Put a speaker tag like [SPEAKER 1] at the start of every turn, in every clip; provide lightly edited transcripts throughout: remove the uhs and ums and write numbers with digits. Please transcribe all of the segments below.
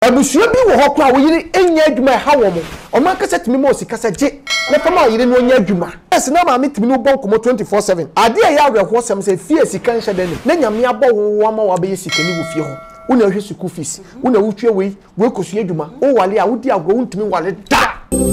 [SPEAKER 1] abusua bi wo hokwa wo yiri enya adwuma ha wo mo o man kasa timi mo sikasa je na fama yiri no nya adwuma yes na ma metimi no bon komo 24/7 ade ya awerho sem se fie sika nhye dani na nyame abo wo ma wa be sika ni wo fie ho una hwe school fees una wutwe we kosu adwuma o wale a wodi agro wuntimi wale da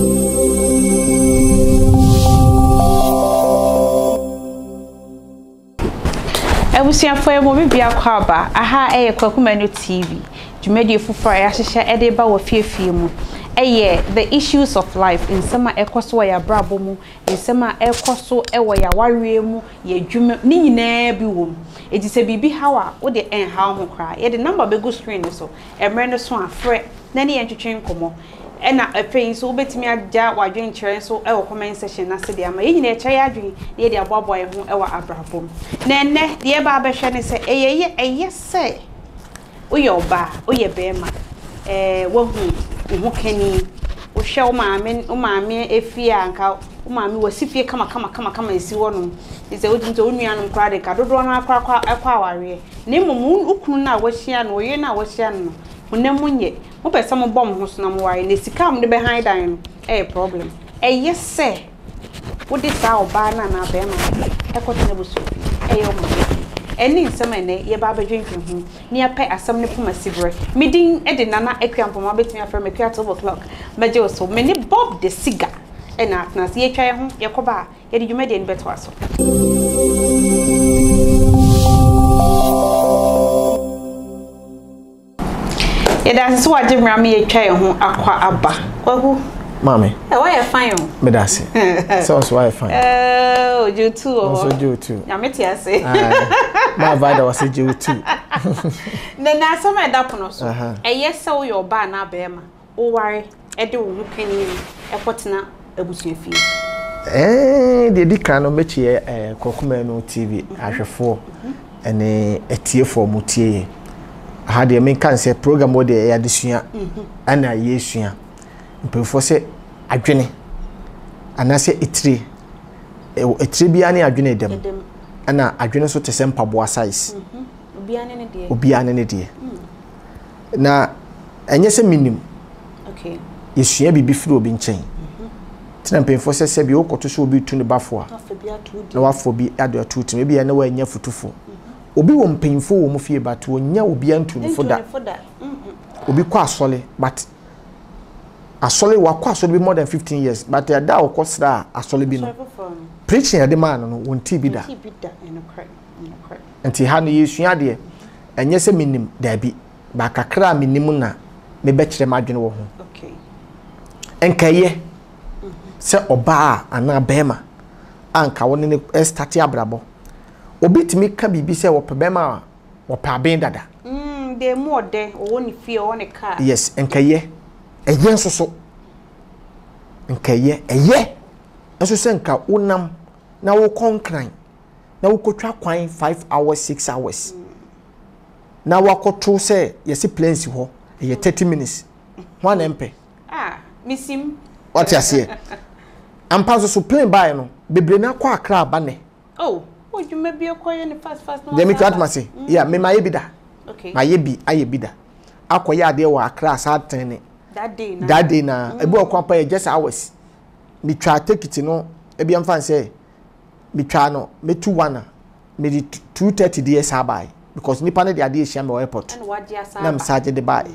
[SPEAKER 2] Ebusia for mo bibia kwaba aha KWAKU MANU TV Jumedi fufura ya hihye edeba wo fiefie mu the issues of life in sama ekoso ya brabo mu in sama ekoso ewo ya warie mu ye dwuma ni nyina bi wo edi se bibi hawa wo de en hawo ho kra ye de number be go screen so emre no so afre na ne yentwetwe nkomo ena afein so obetimi agya wadwen kyerɛ so ewo comment section na se de ama ye nyina e kyerɛ adwen ye de aboabo ye ho ewo abrabom na enne de ba abɛhwɛ ne se eye se oyoba oyebema wo hu kani wo hwe o maame efie anka o maame wasifie kama esi wono ise odinto onuanum kra de ka dodo na akwa aware ne mmom ukunu na wahia no oye na wahia no hunamunye mo pese mo bom ho so na mo ware ne sika mo de be han dan no problem yese wo de sa oba na bema ekoto na buso o mo eni nsɛmene ye ba badwentwe hu ni apɛ asɛm ne poma sibre midin ede nana akuampoma betumi afrɛ me kwa 12 o'clock maje so me ne Bob the Siga ena na se ye twa ye ho ye kɔba ye de dwuma de ni beto aso ye da so waje mra me ye twa ye ho akwa aba kwaku
[SPEAKER 1] Mami.
[SPEAKER 2] Why you fine?
[SPEAKER 1] Me dasi. So why fine?
[SPEAKER 2] Oh, you too.
[SPEAKER 1] Also you too.
[SPEAKER 2] Ya meti ase.
[SPEAKER 1] My father was a you too.
[SPEAKER 2] Na some da pono so. Yes so your ba na be ma. O ware e de wo kani e potena abusua fie.
[SPEAKER 1] De di kan no mechi KWAKU MANU TV ahwefo ene etiefo mutie. Ha de men kan se program wo de ya desua ana yesua. Mpefo se adwene anase etire bia ne adwene dem ana adwene so tese mpaboa size obia ne de na enye se minim
[SPEAKER 2] okay
[SPEAKER 1] yesua bibi firi obi nchen tina mpefo se bi okoto so obi tu ne bafo a na wafo bi ade atutu me bia na wa anya futufo obi wo mpemfo wo mu fie bato onya obi antu ne foda obi kwa asole but asole wakwa asole be more than 15 years but da okosra asole bi no preaching ya de man no wonti bi da enti ha no yesua de enye se minim da bi ba kakra minim na me be kire madwene wo ho
[SPEAKER 2] okay
[SPEAKER 1] enkaye se oba ana bema anka woni ne start abrabo obi timi ka bibi se wo pe bema wo pa ben dada
[SPEAKER 2] de mo de wo ni fie wo ni car
[SPEAKER 1] yes enkaye eye nsoso nkaye eye nso se nka wonam na wo konkran na wo kotwa kwan 5 hours 6 hours na wakoto se yesi planes ho eye 30 minutes ho na mpe
[SPEAKER 2] misim
[SPEAKER 1] what you say ampa so plane buy no bebre na kwa akra aba ne
[SPEAKER 2] odwuma bi ekoye ni fast no
[SPEAKER 1] dem it what must say yeah me maye bi da
[SPEAKER 2] okay
[SPEAKER 1] maye bi aye bi da akoye ade wa akra sa tene that day na ebi okwa pa just hours me twa ticket no ebi am fan say me twa no me 21 me 2:30 dey sa buy because nipa ne dey ade ehia me airport na me saje dey buy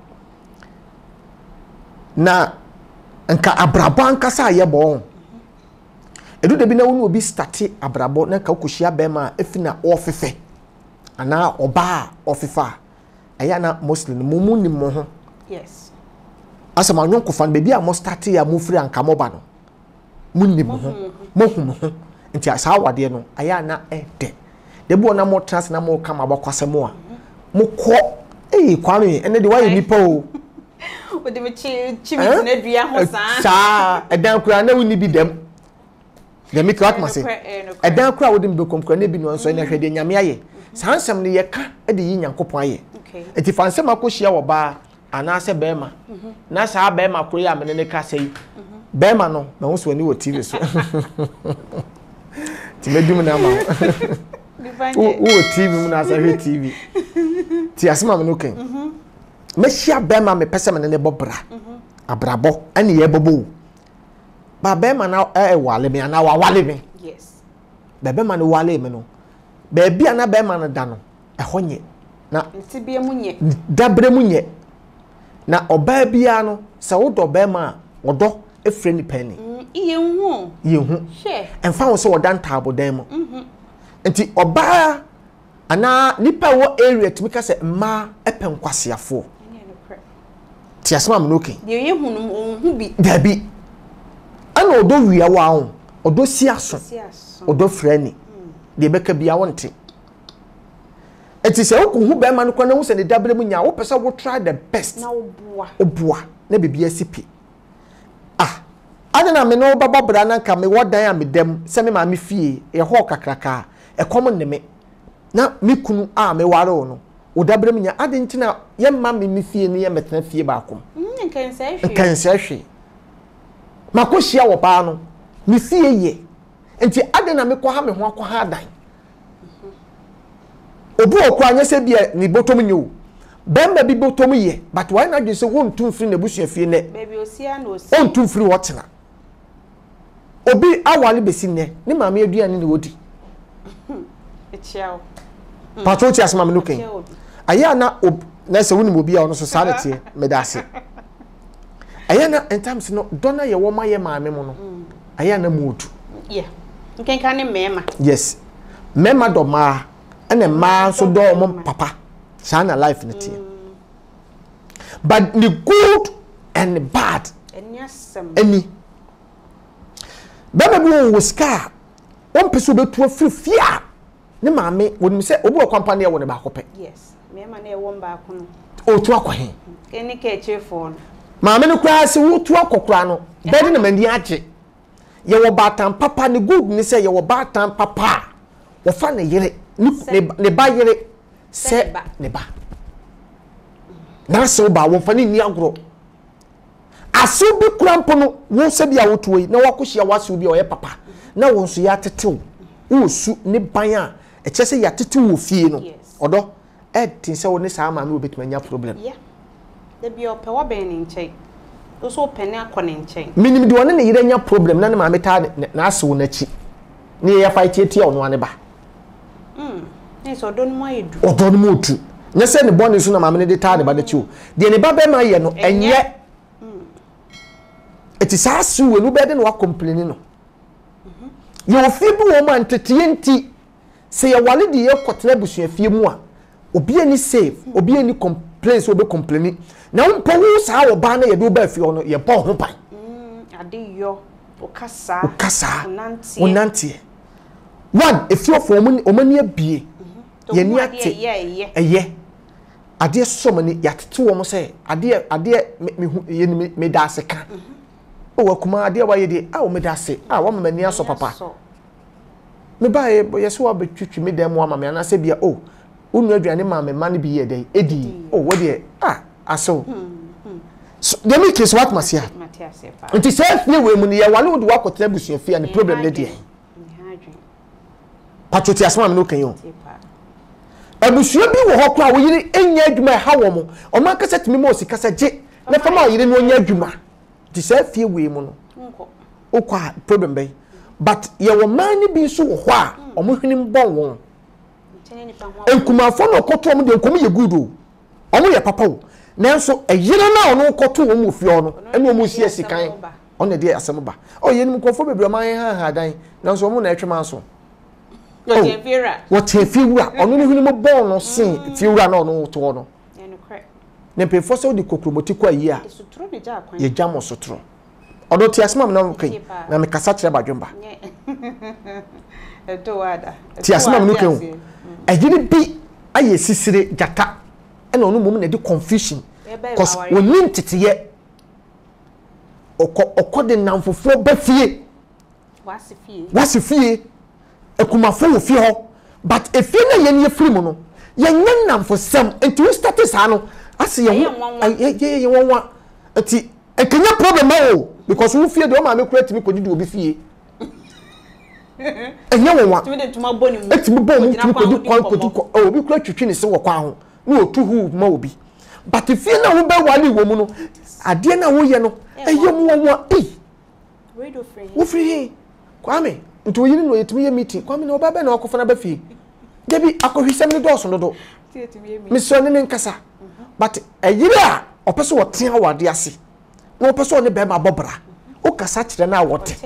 [SPEAKER 1] na nka abrabo ankasa ye bo edu de bi na wonu obi start abrabo na ka koshia bema efina ofefe ana oba ofefa aya na muslim mumu ni mo ho
[SPEAKER 2] yes
[SPEAKER 1] asama nyon ko fan bebi a mo start ya mo free anka mo ba no munnim ho mo hu nti asa awade no aya na de bo na mo trans na mo kama bakwase mo a mo ko kwame ene de waye nipa o
[SPEAKER 2] de me chi na dua ho
[SPEAKER 1] sa edan kura na woni bi dem de me kwat ma se edan kura wo de me komkura na bi no so ene hwede nyame aye sansem ne ye ka de yi nyankopon aye enti fansem akohia wo ba anase bema na sa bema kuro ya me ne ka sei bema no na wo so ani wo TV so ti medum na ma wo TV mu na sa hwe TV ti asema me no ken mehia bema me pese me ne bobra abrabo ane ye bobo ba bema na wale me ana wale me
[SPEAKER 2] yes
[SPEAKER 1] bema no wale me no ba bia na bema no da no ehonye na
[SPEAKER 2] ntibie munye
[SPEAKER 1] dabre munye na oba bia no se wodo bema wodo efre ni pani
[SPEAKER 2] ye hu
[SPEAKER 1] she emfa wo se woda ntabo dan mu enti oba ana nipa wo area timi ka se ma epen kwaseafo ti asema me no ken
[SPEAKER 2] de ye hu no hu bi
[SPEAKER 1] dabi ana odo wia wa ho odo siaso odo frani de beka bia wonte enti se wo hu be ma no kwa na wo se ne dabre mu nya wo pesa wo try the best
[SPEAKER 2] na
[SPEAKER 1] oboa na bibia sipi adena me no baba bra na nka me wodan a me dem se me ma me fie ye ho kakraka ekom ne me na me kunu a me ware wo no wo dabre mu nya ade ntina ye ma me fie ne ye metena fie ba akom kan se hwe makohia wo pa no me fie ye enti adena me ko ha me ho akwa dan obu okwa anya se bia ni botom nyu bemba bi botom ye but why na dwe se won tum free na busua fie ne
[SPEAKER 2] baby osia na osia
[SPEAKER 1] on tum free wotena obi awale besi ne ni maame aduane ne wodi
[SPEAKER 2] echiao
[SPEAKER 1] patro ti asema me no ken aya na se woni obi a ono so sare tie me da ase aya na entimes no dona ye wo ma ye maame mo no aya na modu
[SPEAKER 2] yeah nkenka ne mema
[SPEAKER 1] yes mema do ma ene ma so do mo papa sana life ne tie but the good and the bad any baba bi wo ska on peso betu afiri fia ne maame woni se obi o company e wo ne ba kope
[SPEAKER 2] yes mema na e wo mba ko no
[SPEAKER 1] o tu akwahe
[SPEAKER 2] eni ka chefo no
[SPEAKER 1] maame ne kwa se wo tu akokora no bedi na mandi age ye wo batan papa ne good ni se ye wo batan papa wo fa ne yire ne ba yire se ne ba na se wo ba wo fa ne ni agro aso bi krampo no wo se bia wo tuoi na wakohia waso bi o ye papa na wo nso ya tetew wo su ne ban a echese ya tetew wo fie no odo tin se wo ne saa ma me obetumanya problem
[SPEAKER 2] yeah de bi o pe wo ben ni nchei o so pe ne akọ ne nchei
[SPEAKER 1] minim de wona ne yire nya problem na ne ma meta na aso na chi ne ya fight etia ono ane ba
[SPEAKER 2] ne so do no ma edu
[SPEAKER 1] odo no motu nya se ne bone so na ma me de ta de ba de chi o de ne ba be ma ye no enye eti saa su we no be de no complain no ye ofi bi wo man tetienti se ye wale de ye kotena busua fie mu a obi ani save obi ani complaints obi complain na mpo wo saa wo ba na ye do ba fie no ye bo ho pan
[SPEAKER 2] ade yo okasa
[SPEAKER 1] onantie one if you for omani abie ye ni ate eye ade so mani yatete wo mo se ade me da seka o wakuma ade wa ye de o me da se wa mama ni aso papa me ba ye so wa betwitwi me dem wa mama na se bia o unu aduane ma me ma ne bi ye de edi o wo de aso so dem case what masia nti self ne we mu ne ye wale wo de wakotena busua fia ne problem ne de patoti asma me no kan yo abusua bi wo hokwa wo yiri enya adwuma ha wo mo o ma kasa timi mo si kasa je na fama yiri no nya adwuma ti self fie we mu no o kwa problem bay but ye wo man ni bi so wo ho a o mo hwini mbon won enkumafo no koto mo de enkum ye good o mo ye papa o nanso eyire na ono koto wo mo fie ono ene wo mo sie sikan on de asem ba o ye nim kofo bebre man ha dan nanso mo na etwema so what if you are ono no hwini mo bon no sin fiura na ono to no ne pe fo so de kokromoti kwa yi a ye jamo sotro odo ti asma na kan na me kasa kire badwemba
[SPEAKER 2] eto wada
[SPEAKER 1] ti asma no kan agiri bi aye sisire jata e na ono mum na de confusion cause wonin titiye okode namfofo ba fie wasifie ekumafo wo fie ho but efie na ye ne free mu no ye namfo sem enti we start sa no ase ye wonwa enti ekenya problem o because wo fie de o ma me kura timi kodidi obi fie enye wonwa
[SPEAKER 2] timi de tuma boni mu
[SPEAKER 1] etimi bo mu timi kodi kwan kodi obi kura twitwi ne se wo kwa ho na otu hu ma obi but if you know be wali wo mu no ade na wo ye no eyem wo
[SPEAKER 2] radio free
[SPEAKER 1] wo free Kwame nti wo yiri no yetimi ye meeting Kwame na oba be na okofo na ba fie debi akohwisem ne do so no do me so ne nkasa but eyiri a opeso wo tea wade ase na opeso ne be ma bobra o kasa kire na wote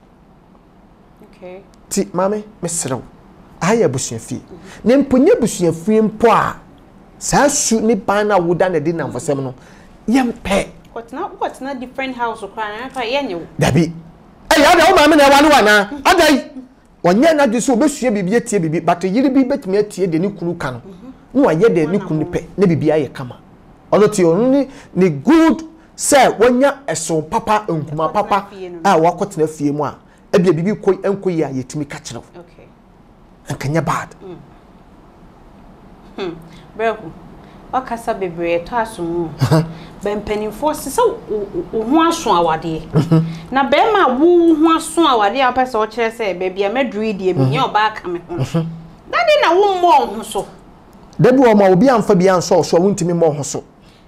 [SPEAKER 2] okay
[SPEAKER 1] ti mame mesrew aya busua fie ne mponye busua fie mpo a sa su ni ban na woda na di na mfosem no yempe
[SPEAKER 2] what's not different house or cry na ye nyew
[SPEAKER 1] dabi ya da o mame na wale wana adai onye na de so obesua bibie tie bibi but yiri bi betimi atie de ni kunu ka no no aye de ni kunu pe na bibi aye kama ono ti onu ni good say wonya eso papa nkuma papa a wakotena fie mu a ebia bibi enkoyi a yetimi ka kire
[SPEAKER 2] okay
[SPEAKER 1] ankanya bad
[SPEAKER 2] Breku okasa bebre to aso ben penifo se wo aso awade na be ma wo ho aso awade a pese o kire se be bia maduri die mi nya oba aka me ho dade na wo mo ho so
[SPEAKER 1] debi o ma obi amfa bia nso so wo ntimi mo ho so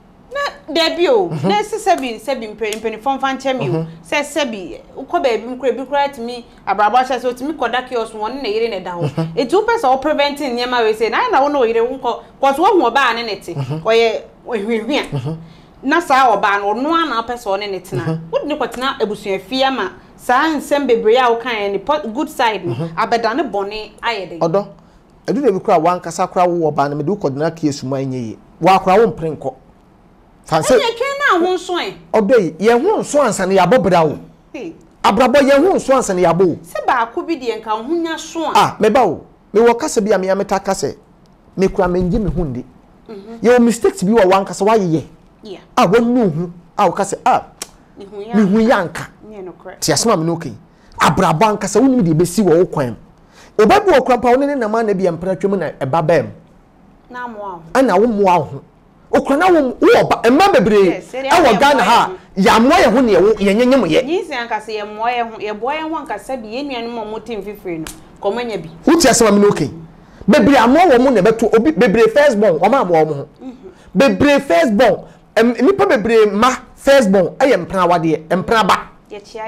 [SPEAKER 2] na debi o na sebi penifo mfa nche mi se sebi uko be bi mkure bi kura timi abrabo cha so timi koda kios won na yire ne da ho etu pese o preventing nyema we say na wo no yire nko cause wo hu oba ne nete oye ohwehwia na sa oba no no na pese o ne nete na wo ne kwatena ebusua fie ma sa nsem bebre a wo kan ni good side abeda ne bone ayede
[SPEAKER 1] odo edu de bi kura wan kasa kura wo oba na me du kodena kies mu anyeye wa kura wo mprenko fanse
[SPEAKER 2] ye ken na ho nso
[SPEAKER 1] odo ye ho nso ansa ne yabobra wo abrabo ye ho nso ansa ne yabo
[SPEAKER 2] se ba ko bi de nka ho nya so
[SPEAKER 1] me ba wo me wo kasa bi a me ya meta kasa me kura menje me hundi ye o mistakes bi wo wan kasa wa ye wonu hu wo kasa me hu yanka
[SPEAKER 2] nye no correct
[SPEAKER 1] ti asema me no ken abrabo an kasa wonu de besi wo kwan obabu okura pa woni na ma na bi empra twem na eba bam
[SPEAKER 2] na mo
[SPEAKER 1] ana wo mo aho okura na wo oba emma bebre e wo Ghana ha ya mo ye ho ne ye nyenyem ye
[SPEAKER 2] nyisi an kasa ye mo ye ho ye boy ye ho kasa bi ye nuanu mo motim fifiri no komanya bi
[SPEAKER 1] hu ti asema me no ken bebre amo wo mo na beto obi bebre first born o ma mo ho bebre first born nipa bebre ma first born aye mpra wade mpra ba
[SPEAKER 2] ye chia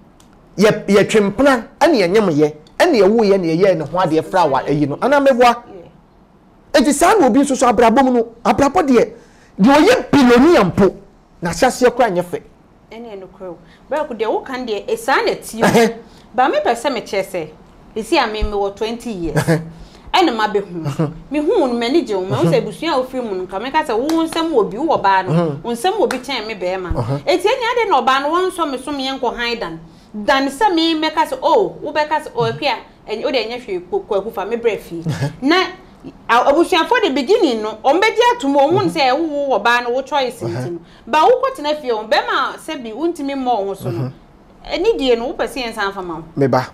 [SPEAKER 1] ye twempna ane ye nyem ye ane ye wo ye ne ye ne ho ade fra wa ayi no ana meboa enti san obi so abrabo mu no abrabo de oye bilonia mpo na hyase kra nyefe
[SPEAKER 2] ene no kro ba ku de wo kan de esan na ti ba me pese me chese esi a me wo 20 years ene ma be hu me hu no mani je wo me se busua ofiri mu nka me ka se wo nsem obi wo ba no nsem obi chen me be ma eti enya de no ba no won so me so me enko haidan dan se me ka se wo be ka se akua o de enya hwe kwaku fa me brefi na abusuan for the beginning no ombeji atumo ohun se wo ba no wo choice ntin ba wo kwotena fie on be ma se bi untimi mo ho so no eni die no wo pese en san fama
[SPEAKER 1] me ba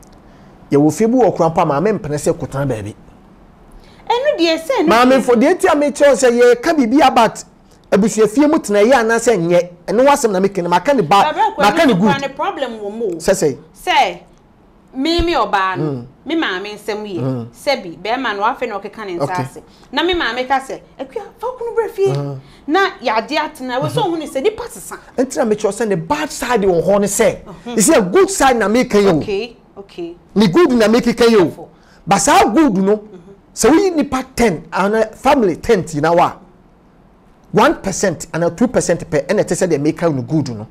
[SPEAKER 1] ye wo fie bu okran pa ma me mpene se kotana ba bi
[SPEAKER 2] enu die se no
[SPEAKER 1] ma me for die ti ame che se ye ka bibi about abusuan fie mu tena ye ana se nye eno wasem na me ken ma ka ni ba ma ka ni good
[SPEAKER 2] the problem wo mo
[SPEAKER 1] se
[SPEAKER 2] me oba no me maame nsem ye sebi be ma no afa na okeka ne nsase na me maame ka se akua fa kunu brefie na yade atena we so hunu se di pasesa
[SPEAKER 1] entra me cho se ne bad side wo ho ne se you see a good side na me kan yo
[SPEAKER 2] okay
[SPEAKER 1] ni good na me kan yo but sa good no so we nipa 10 and family 10 na wa 1% and 2% per and it say they make no good no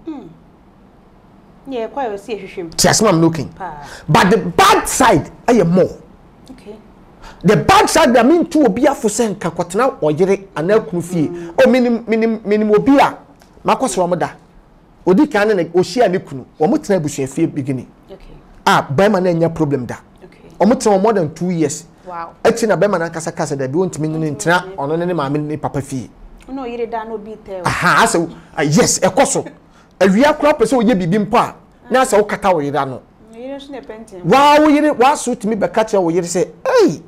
[SPEAKER 2] yeah, quite see him.
[SPEAKER 1] Yes, I'm looking. But the bad side, I am more.
[SPEAKER 2] Okay.
[SPEAKER 1] The bad side, I mean, to be a for send Kakwatana or Yere and El Kufi, or minimum obia, Marcos Ramada, Odi Canon, Oshia Nikunu, or Mutnebush fear beginning.
[SPEAKER 2] Okay.
[SPEAKER 1] Beman and your problem da.
[SPEAKER 2] Okay.
[SPEAKER 1] Or more than 2 years.
[SPEAKER 2] Wow.
[SPEAKER 1] Actually, a Beman and Casacasa, they won't mean in Tra or any mammy papa fee.
[SPEAKER 2] No, you did no beat there.
[SPEAKER 1] Aha, so yes, a cosso. A real crop so ye be bimpa. Na so kata wo yira no.
[SPEAKER 2] Yira so ne pentin.
[SPEAKER 1] Wa wo yire wa suit me be catch wo yire say, "Hey."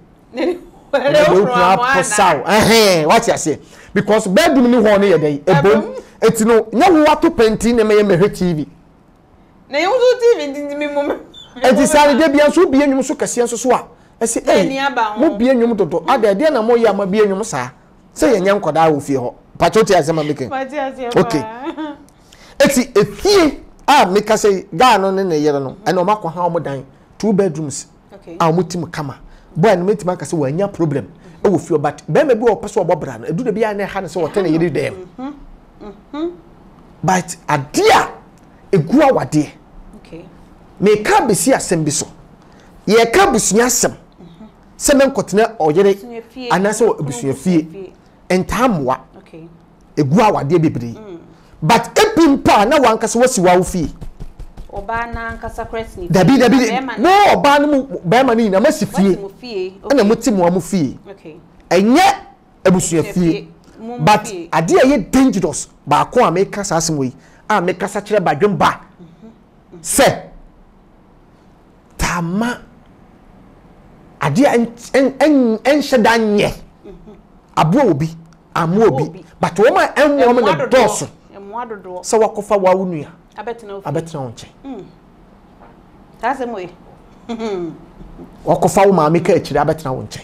[SPEAKER 1] What you say? Because bedroom ni ho no ye dey. Ebom. Eti no, nya wo wato pentin na me hwe TV.
[SPEAKER 2] Na ye wo TV ndi me mum.
[SPEAKER 1] Eti sare de bia so bia nwum so kase so so a. E say, "Hey, mo bia nwum dodo. Ade de na mo ye ama bia nwum sa." Say ye nya nkoda wo fie ho. pachote asema make okay eti efie make say ga no ne yere no e no makwa ha omodan 2 bedrooms
[SPEAKER 2] okay
[SPEAKER 1] mutim kama boy no metima ka say wanya problem e wo fie but be ma bi wo pese obobra no edu de bia na ha ne say wote ne yere dem but adia egu awade
[SPEAKER 2] okay
[SPEAKER 1] me ka besi asem bi so ye ka busunya asem se men kotena oyere anase busunya fie entamwa
[SPEAKER 2] okay
[SPEAKER 1] egu awade bebre but epimpa na wankasa wasi wa ofie
[SPEAKER 2] oba na ankasa crest ni
[SPEAKER 1] dabi no oba no be ma ni na masifie na mutimu amufie
[SPEAKER 2] okay
[SPEAKER 1] enye abusunya fie but ade ye dangerous ba ko ameka sasem we ameka sa kire badwemba se tama ade en shedanye abo obi amu obi but wo ma enwo me na doso so wakofa wa wunua abetina onche
[SPEAKER 2] tase moy
[SPEAKER 1] wakofa wo ma ameka akire abetina onche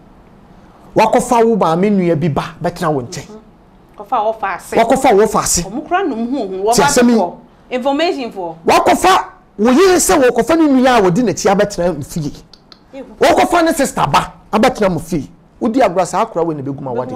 [SPEAKER 1] wakofa wo ma menua bi ba betina onche
[SPEAKER 2] kofa wo faase
[SPEAKER 1] wakofa wo faase
[SPEAKER 2] omukra no hu wo ba information for
[SPEAKER 1] wakofa wo yire se wo kofa ni nua a wodi na ti abetina mfie wakofa ne sister ba abetina mfie wodi agrasa akora we ne beguma wade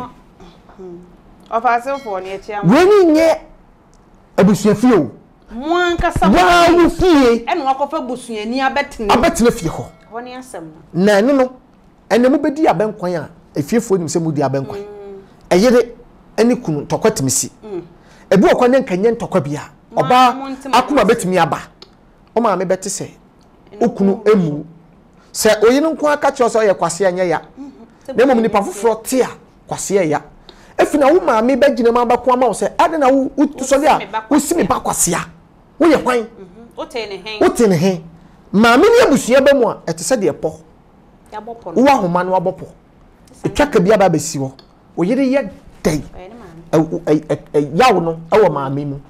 [SPEAKER 2] ofaase for ne etia
[SPEAKER 1] weni nye abusua fie o
[SPEAKER 2] mwan kasa
[SPEAKER 1] wa fie
[SPEAKER 2] ene wakofa busua ni abetina
[SPEAKER 1] fie ho
[SPEAKER 2] woni asem
[SPEAKER 1] na ene no ene mo bedi abenkwan a efiefo nim se mudi abenkwan eyede ene kunu tokwatimisi ebi okwa ne nkanye ntokwa bia oba akuma betimi aba o ma me beti se okunu emu se oyin nko aka che so ye kwase anya ya na mom nipa foforo te a kwase ya efina wo ma me bagina ma bako ama wo se ade na wo so dia wo simi ba kwase a wo ye kwan wote ne hen ma me ne abusua ba mu a ete se de epo
[SPEAKER 2] ya bopo
[SPEAKER 1] wo ahoma no abopo etwaka bia ba besi wo wo yire ye dai yawo no ewo ma me mu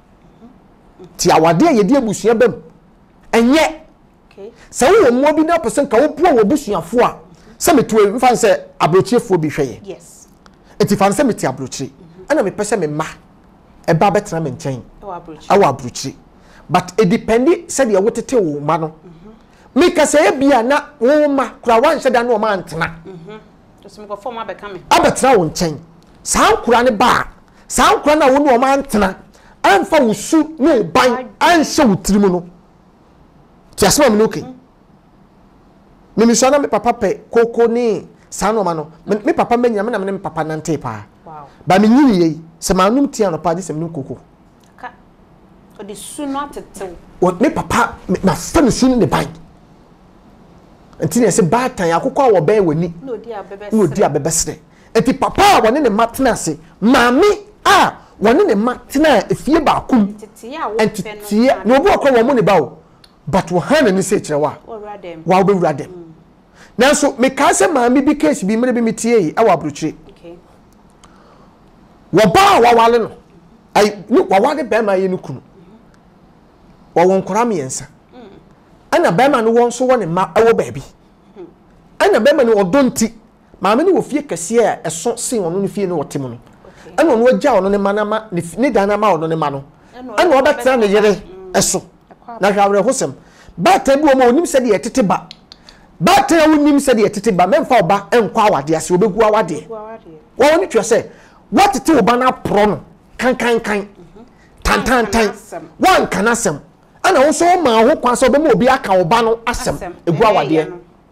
[SPEAKER 1] ti awade ye de abusua bam enye se wo mo bi na person ka wo po wo busuafo a se metu mfa se abrochiefo bi hweye
[SPEAKER 2] yes
[SPEAKER 1] eti fa se meti abrochi ana me pese me ma e ba betena me nchen awa abrochi but it dependi se de wotete wo ma no me ka se bia na wo ma kura wan hye da no ma antena
[SPEAKER 2] to se me ko form abeka me
[SPEAKER 1] abetena wo nchen san kura ne ba san kura na wo no ma antena anfa wo su no ban anhye wo tirimu no ti asema me no okay me so na me papa pe koko ni sano ma no me papa menya me na me papa nante pa
[SPEAKER 2] wow
[SPEAKER 1] ba me nyini ye se manum ti ano pa di se me koko
[SPEAKER 2] ka o di su no atetew
[SPEAKER 1] o me papa na fa me su ne ban enti ne se ba tan akoko a wo ba wani
[SPEAKER 2] no di
[SPEAKER 1] abebesre enti papa woni ne matena se mami a woni ne matena efie ba akum enti tie no obo akwa wo mo ne ba o but wo hana ni se kire wa wa be wura dem nanso me ka se mami bi case bi mere bi metie yi awa abrochire
[SPEAKER 2] okay
[SPEAKER 1] wo ba wa wale no ai ni wa wade be ma ye ni kunu wo won kora me yensa ana be ma no won so woni ma ewo ba bi ana be ma no odonti mami ni wo fie kase a eso sin wono ni fie ni wote mu no ana ono agya wono ne manama ni dana ma wono ne ma no ana obetira ne yere eso na hwawre hosem ba ta bi wo ma onim se de yetete ba ba ta wonim se de yetete ba memfa oba enkwa awade ase obegu awade wo woni twa se watete oba na pro no kan tan wan kanasem ana wo so ma ho kwa so be ma obi aka oba no asem egu awade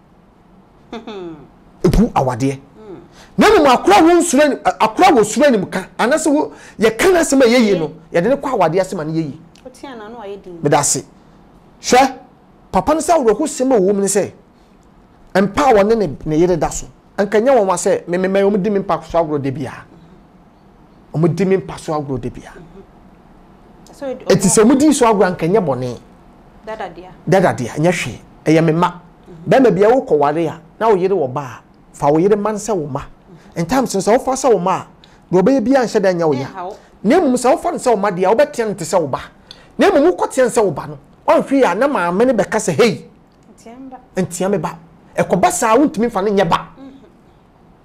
[SPEAKER 1] egu awade na mu akura wo nsure akura wo sure ni muka anase wo ye kanasem ayeye no ye de ne kwa awade asem na yeye
[SPEAKER 2] otia na no ayedin
[SPEAKER 1] bedase hwe papa no sa wo ho sem wo mu se empa wo ne yere da so ankanya wo ma se me o di me pa so agro de bia o mo di me pa so agro de bia so eti se mo di so agro ankanya bone dada dia nya hwe eye me ma ba ma bia wo ko ware a na wo yere wo ba fa wo yere man se wo ma in times so wo fa se wo ma do be bia nhye da nya wo ya na mu se wo fa se wo ma dia wo betia nte se wo ba na mu ko tie se wo ba no on hwe ya na ma me ne be ka se hey ntia me ba ekoba sa wontimi fa ne nye ba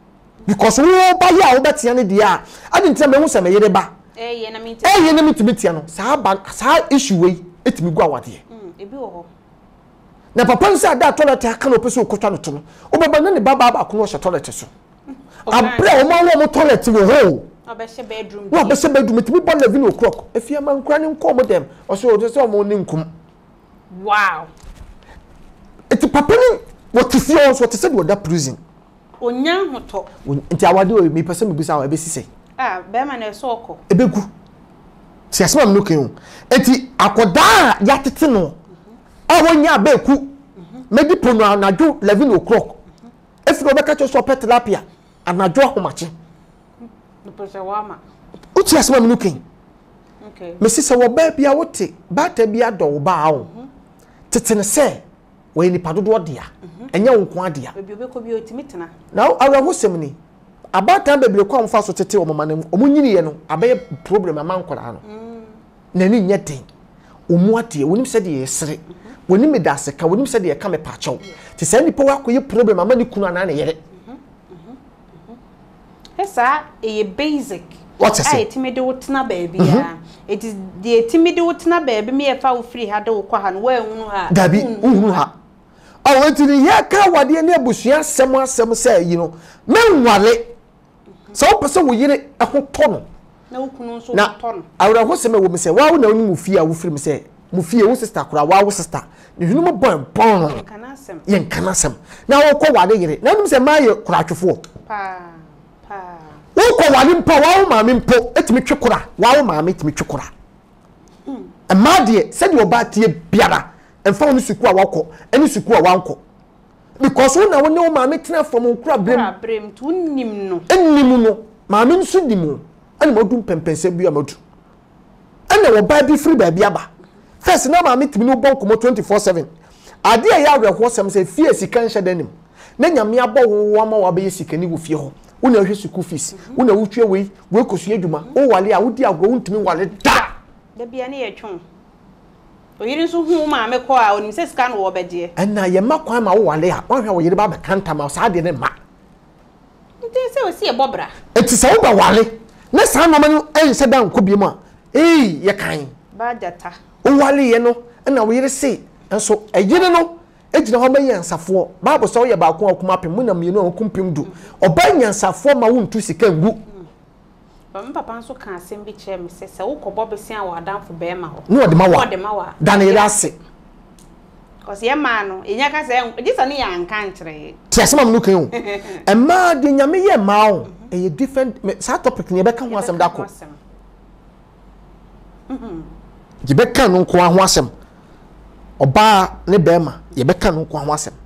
[SPEAKER 1] because we ba ya wo betia ne dia adi ntia me hu se me yere ba
[SPEAKER 2] ye na minti
[SPEAKER 1] ye na minti betia no saa issue we etimi gu awade
[SPEAKER 2] ebi wo ho
[SPEAKER 1] na papa nsa da toilet aka no pese okotwa no to no obeba na ne baba ba ko no hye toilet so abra o ma wo mo toilet wo ho
[SPEAKER 2] obehye bedroom
[SPEAKER 1] wo obehye bedroom etimi bo 11 o'clock efia man kura ne nko mo dem o so mo ne nkum
[SPEAKER 2] wow
[SPEAKER 1] eti papa ni what if you also what said what that prison
[SPEAKER 2] onya hoto
[SPEAKER 1] nti awade o mi pese me bisa wa ebesi sei
[SPEAKER 2] be ma na so okọ
[SPEAKER 1] ebegu ti asema me nuken eti akoda ya tete no wonya beku medipo no anadwo 11 o'clock efiro be ka so pet tilapia anadwo ahomache
[SPEAKER 2] no pese wa ma
[SPEAKER 1] uti asema me nuken
[SPEAKER 2] okay
[SPEAKER 1] me sise wo ba bia wote bata bia do ba awo tete ne se we ni padodo dia enya wonko adia
[SPEAKER 2] bebi obeko bi otimitena
[SPEAKER 1] now awa hosem ni abata bebre kwa mfa so tete o mama omunyini ye no abaye problem amankola no na ni nyeten omu ade wonim se de yesere wonim me dase ka wonim se de ka me pacho ti se nipa wa koye problem amani kunu ana na yere
[SPEAKER 2] esa e basic
[SPEAKER 1] what is
[SPEAKER 2] it timide wotena baby ya it is the timide wotena baby me e fa wo free ha de wo kwa ha no wa ehunu ha
[SPEAKER 1] dabi uhunu ha awetini ya ka wade ne abusua asem say you know menwale so pese wo yire ahoto no
[SPEAKER 2] na ukunu so to no
[SPEAKER 1] awra ho se me wo me say wa wo na oni mu fie a wo free me say mu fie wo sister kura wa wo sister ne hunu mo bon yen kana asem na wo ko wade yire na oni say maye kura twefo
[SPEAKER 2] pa
[SPEAKER 1] wo ko wade mpa wa wo maame mpo etimi twekura wa wo maame etimi twekura amade se de oba tie biara emfa woni suku a wakọ eni suku a wanko because wona woni o maame tena from nkura
[SPEAKER 2] brem tu nim no
[SPEAKER 1] ennim no maame nsu dim ani modum pempense bia modu ene wo ba bi free ba bia ba first na maame timi no bonko mo 24/7 ade ya awe ho sem se fie sika nhye danim na nyame abo wo ma wa be sika ni wo fie ho wona hwe suku fees wona wutwe we kosu adwuma o wale a wodi agwo wuntimi wale da
[SPEAKER 2] bia ne ye twon oyiri so hu ma me ko a onim se sika no wo bedie
[SPEAKER 1] na ye makwan ma wo wale a wahwe wo yiri ba be kanta ma sa de ne ma
[SPEAKER 2] nti se o si e bobra
[SPEAKER 1] enti se wo ba wale na sa no ma en se da nko bi mu a ye kan
[SPEAKER 2] ba jata
[SPEAKER 1] o wale ye no na wo yiri se enso ejire no ejina ho mayan safo bible so ye ba ko akuma pem mu na mienu akumpem du oba nyansafo ma wo ntu sika ngu
[SPEAKER 2] papa nso ka asem bi kire me se wo kọ bobesi a wadanfo be ma ho
[SPEAKER 1] no de ma wa dan ye ase
[SPEAKER 2] cause ye ma no enya ka se disa ne ya nka nkire
[SPEAKER 1] ti asema me nukan o e ma de nyame ye ma o e different sa topic ne be ka ho asem da ko je be ka no ko ho asem oba ne be ma ye be ka no ko ho asem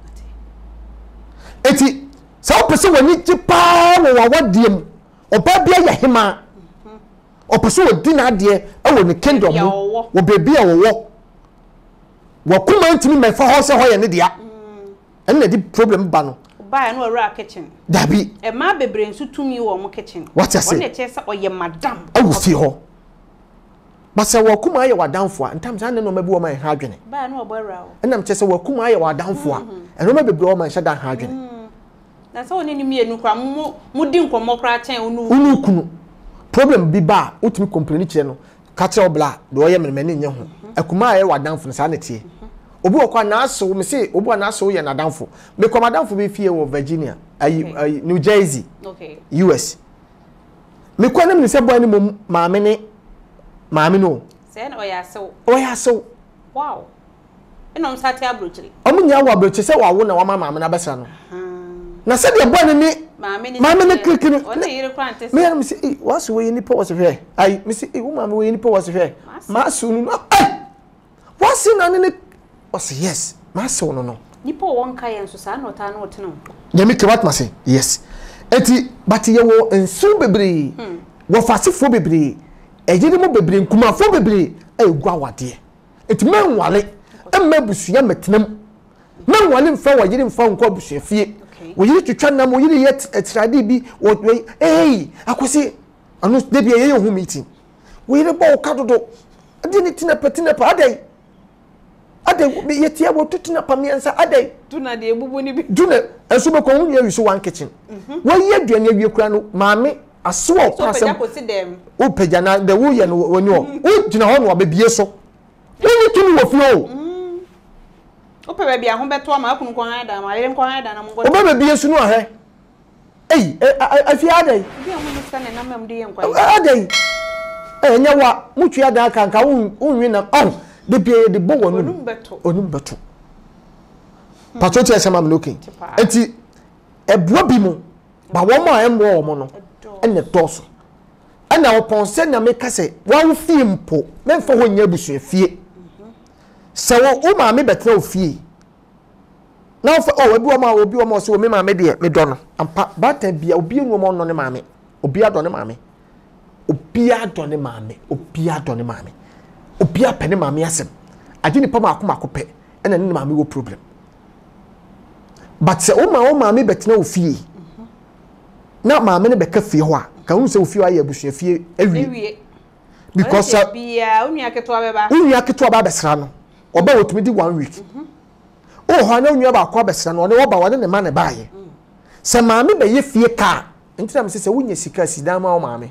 [SPEAKER 1] eti sa o pese wani ti pa wo wa wadiem oba bia ya hema opese odi na ade e wo ne kingdom wo bebi a wo kuma ntimi me fa ho se ho ye ne dia na di problem ba no
[SPEAKER 2] ba ya no ora kitchen
[SPEAKER 1] dabi
[SPEAKER 2] e ma bebre nsu tumi wo mo kitchen
[SPEAKER 1] what you say
[SPEAKER 2] wona che sa oye madam
[SPEAKER 1] awu fi ho ba se wo kuma ye wadanfo a ntam sa ne no ma bi wo ma ha adwene
[SPEAKER 2] ba ya no obora o
[SPEAKER 1] nam che se wo kuma ye wadanfo a eno ma bebre wo ma hye da ha adwene
[SPEAKER 2] na so oni ni mienu kwa mu di nkomo kra chen
[SPEAKER 1] unu kunu problem bi ba utimi complain kire no ka kire obla do ye menmeni nye ho akuma ye wadanfo no sa na tie obi okwa na aso me say obi na aso ye na danfo me kwa madanfo be fie wo Virginia New Jersey
[SPEAKER 2] okay
[SPEAKER 1] US me kwa na me se boy ni maame no
[SPEAKER 2] say na oya so wow eno msati abrochiri
[SPEAKER 1] omunya wa abrochiri se wa wo na wa maame na besra no na se de boy ni maame ne klikini
[SPEAKER 2] ona yire kwante
[SPEAKER 1] me na me say wasu we ni po was here ai me say wo maame we ni po was here ma su no wasi na ne was yes ma so no
[SPEAKER 2] nipo wonka ye nso sa na ota na oteno
[SPEAKER 1] ye me kwat ma say yes eti but ye wo ensu bebre wo fasifo bebre ejide mo bebre nkumafo bebre egu awade eti menwale emma busuya metenam menwale mfa wa yire mfa nko busuya fie wo yiri twetwa na mo yiri yet etrade bi wo akosi anu de bi ye hu meeting wo yiri bo kadodo ade ni tinepa adai ade yetie wo tutuna pamiensa ade
[SPEAKER 2] tuna de ebubu ni bi
[SPEAKER 1] duna enso be ko hu ye so one kitchen wo ye aduane awie kura no maame aso o pasem o peja na de wo ye no woni o gina ho no abebie so wo tunu wo fie o
[SPEAKER 2] o pe bia ho beto ma akunu ko han da ma le ko han da na mo go
[SPEAKER 1] o bebie so no ahwe afie ade
[SPEAKER 2] bia mo ni sane na mam de ye nkwa
[SPEAKER 1] ade nya wa mutua da kanka unwi na de bia de bo wonu onum beto patroti asema mlokin enti ebua bi mu ba wo ma embo wo mo no ene toso ana oponse na meka se wa wo fie mpo memfa ho nya busu fie se wo ma me betra ofie na fa obi wo ma so me ma me de me do no ampa bata bia obi enu mo no ne ma me obi ado ne ma me obi ado ne ma me obi ado ne ma me obi apene ma me asem age ni pa ma akoma ena ne ma me wo problem but se o ma me betra ofie na ma me ne be ka fie ho a ka hu se ofie aye abusua fie awie because
[SPEAKER 2] bia unu
[SPEAKER 1] aketo ba besra no oba wotumi di 1 week o ho na unu ba kwa besra no ne wo ba wo ne ma ne baaye se ma me be ye fie ka ntina me se wunya sika sidan ma o ma me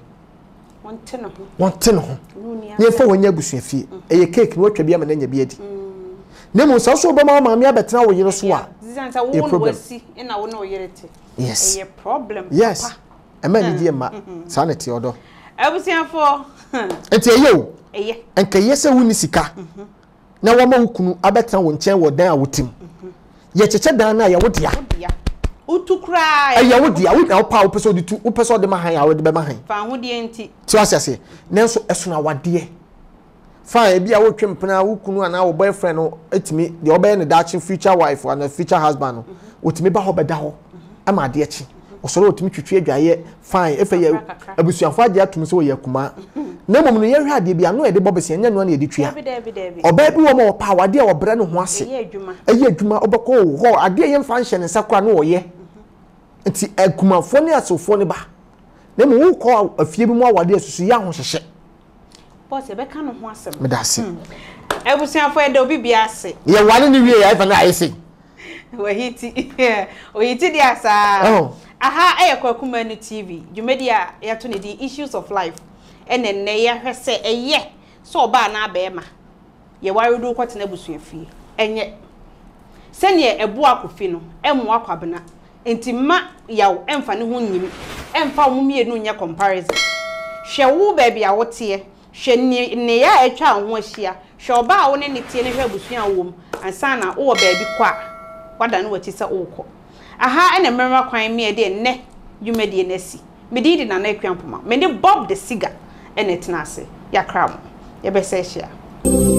[SPEAKER 1] wonte no ho ye fa wonya abusua fie eye cake no atwa bia ma na nya bia di ne mo so so ba ma me abetra wo yire so a
[SPEAKER 2] zanta wo no wasi na wo no yire te
[SPEAKER 1] yes
[SPEAKER 2] eye problem
[SPEAKER 1] yes ema ni die ma sanity odo
[SPEAKER 2] abusiafo
[SPEAKER 1] enti eye enka yese wuni sika na wo ma hukunu abetra wo nchen wo dan a wotim ye cheche dan na ya wodia
[SPEAKER 2] utukra
[SPEAKER 1] aya wodia wo na wo pa wo peso di tu wo peso de ma han ya wo de be ma han
[SPEAKER 2] fa ho de enti
[SPEAKER 1] ti asase nenso esuna wade fa e bia wo twempena wo kunu ana wo boyfriend no etimi de obey ne dachi future wife and future husband no otimi ba ho beda ho ama de echi osoro otimi twetwe adwaye fine efe ye abusuafo age atum se wo ye kuma na mom no ye hwe ade bia no e de bobese nya no na e de twia oba bi wo ma wo pa wade a wo bra no ho ase eye adwuma obako ho ade ye mfa nhye ne sakra no wo ye nti akumafo ne asofo ne ba na mo wo ko afie bi mu awade asusu ya ho hyehye
[SPEAKER 2] boss e be ka no ho asem
[SPEAKER 1] medase
[SPEAKER 2] abusuafo e de obi bia ase
[SPEAKER 1] ye wane ni wie ya ifa na ayese
[SPEAKER 2] ohiti dia sa aha KWAKU MANU TV Jumedia ya to ne di issues of life enenne ye hwese eye so ba na abema ye waredo kwatena busuafie enye sene ebu akofi no emu akwabena enti ma yaw emfa ne ho nyim emfa wo mienu nya comparison hwe wo ba bia wote hwe ne ya etwa ho ahia hwe oba wo ne ne tie ne hwe busua wom ansa na wo ba bi kwa wada no wati se ukọ aha ene mmerma kwan me de ne Jumedia nasi me di na na kwampoma me de Bob the Siga ene tenase yakra mo ye be se hia